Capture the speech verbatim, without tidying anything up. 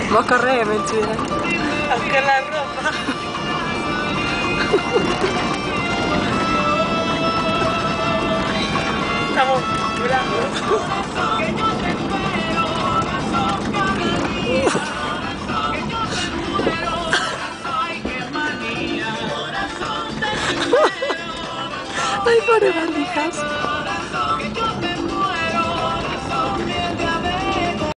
Vos corrés, mentira. Aunque la ropa. Estamos volando. Ay, pobre bandijas.